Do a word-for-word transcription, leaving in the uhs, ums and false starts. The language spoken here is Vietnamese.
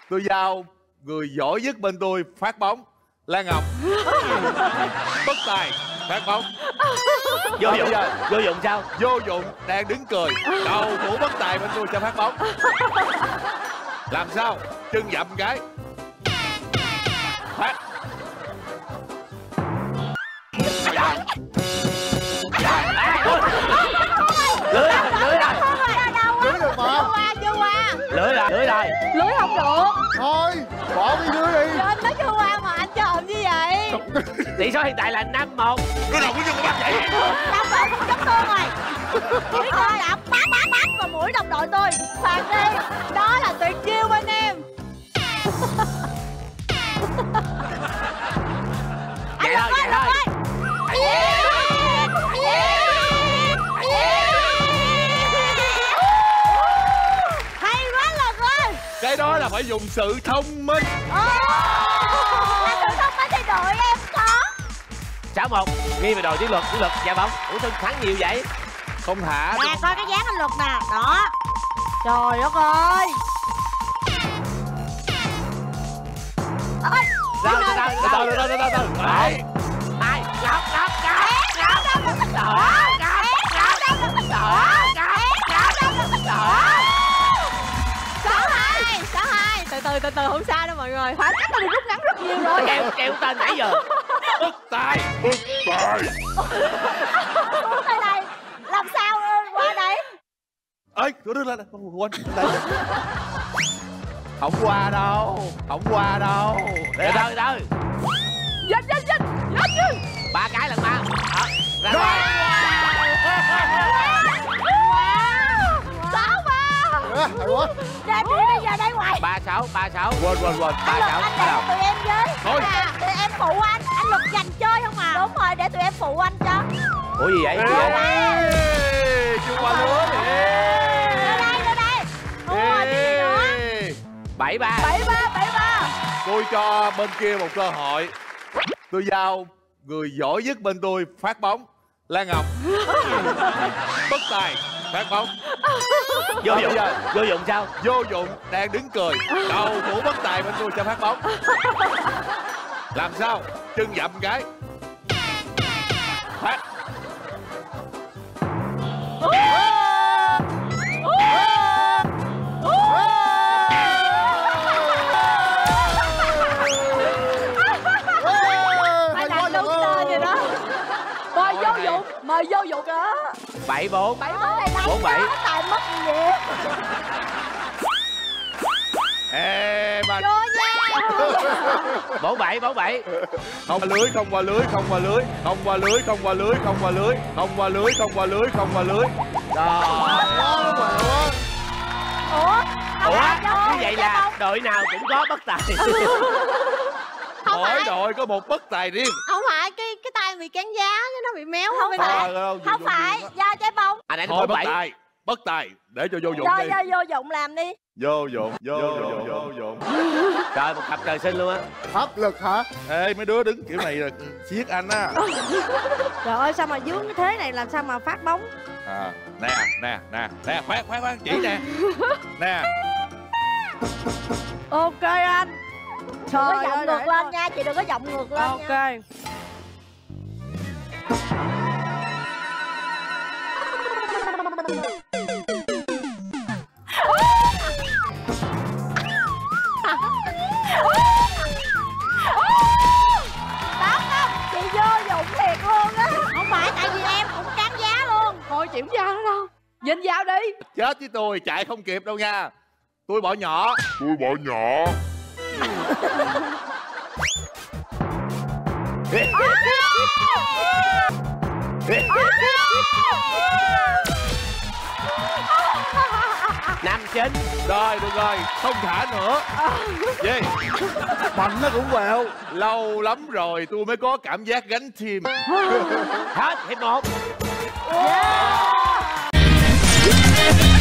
Tôi giao người giỏi nhất bên tôi phát bóng. Lan Ngọc. Bất tài phát bóng. Vô dụng. Vô dụng sao? Vô dụng đang đứng cười. Cầu thủ bất tài bên tôi cho phát bóng. Làm sao? Chân dậm cái. Phát. Lưới rồi, lưới rồi. Lưới được mà. Chưa qua. Lưới rồi, lưới rồi. Lưới không được. Thôi, bỏ cái lưới đi. Anh nói chưa qua mà anh cho làm như vậy? Tỷ số hiện tại là năm một. Cái đầu của chân của bác vậy. Năm một không chấm thương rồi. Biết ơi, ập bắn bắn bắn vào mũi đồng đội tôi. Phạt đi. Đó là tuyệt chiêu bên em. Vậy thôi, vậy thôi. Hay quá Lực ơi. Cái đó là phải dùng sự thông minh. Là sự thông minh thì đội em có. Sáu một. Ghi về đội Tiến Luật. Tiến Luật dạ bóng. Ủa sao thắng nhiều vậy? Không thả. Nè coi cái dáng anh Luật nè. Đó. Trời đất ơi. Ôi. Từ từ từ từ từ từ từ từ. Hai. Hai. Ngọc Ngọc Ngọc. Ngọc. Đó. Ngọc. Ngọc. Đó. Ngọc. Đó. Sáu hai. Sáu hai. Từ từ từ từ không sao đâu mọi người. Khoảng cách tôi được rút ngắn rất nhiều rồi. Kêu kêu tên nãy giờ. Bất tài. Bất tài. Ủa đây này. Làm sao qua đây? Ơi, tôi đứng lên đây. Quên. Không qua đâu. Không qua đâu. Để từ từ. Dịch dịch dịch. Dịch dịch. Ba cái lần ba. Đó. Ra ngoài. Sáu ba. Hay quá. Ra đi bây giờ đây ngoài. Ba sáu, ba sáu. Quên quên quên. Ba sáu. Anh để tụi em với. Thôi. À, tụi em phụ anh. Anh Luật giành chơi không à? Đúng rồi, để tụi em phụ anh cho. Ủa gì vậy? Gì vậy? Ê, chưa qua lưới. Đưa đây, đưa đây. Thua chứ gì nữa. Bảy ba. Bảy ba, bảy ba. Tôi cho bên kia một cơ hội. Tôi giao người giỏi nhất bên tôi phát bóng. Lan Ngọc. Bất tài phát bóng. Vô dụng. Vô dụng sao? Vô dụng đang đứng cười. Cầu thủ bất tài bên tôi cho phát bóng. Làm sao? Chân dậm cái. Phát. Mày làm đúng tên rồi đó. Mời vô dụng, mời vô dụng đó. Bảy bốn. Bảy bốn này đánh Bốn bảy. tài mất gì vậy? Ê mà. Vô nha. Bốn bảy, bốn bảy. Không qua lưới, không qua lưới, không qua lưới, không qua lưới, không qua lưới, không qua lưới, không qua lưới, không qua lưới, không qua lưới. Rồi. Ủa? Ủa? Như vậy là đội nào cũng có bất tài. Mỗi đội có một bất tài riêng. Không phải cái cái tay bị cán giá chứ nó bị méo không Thôi, phải. đâu, Không vô- phải vô- do trái bóng. Anh ấy Thôi bốn bất bảy. tài, bất tài để cho vô dụng Do đi. do vô dụng làm đi. Vô dụng, vô dụng, vô dụng. Trời, một cặp trời sinh luôn á. Áp lực hả? Ê mấy đứa đứng kiểu này là siết anh á. Trời ơi sao mà dướng cái thế này làm sao mà phát bóng. À, nè, nè, nè, nè, khoan, khoan, khoan, chỉ nè. Nè. Ok anh. Trời ơi, giọng ngược lên nha, chị đừng có giọng ngược lên nha. Ok. Đó không, chị vô dụng thiệt luôn á. Không phải tại vì em cũng cán giá luôn. Thôi chị không giao nữa đâu. Dính giao đi. Chết với tôi, chạy không kịp đâu nha. Tôi bỏ nhỏ. Tôi bỏ nhỏ. Năm chín. Rồi, được rồi, không thả nữa. Gì? Mạnh nó cũng quẹo. Lâu lắm rồi tôi mới có cảm giác gánh team. Hết hiệp một. Yeah.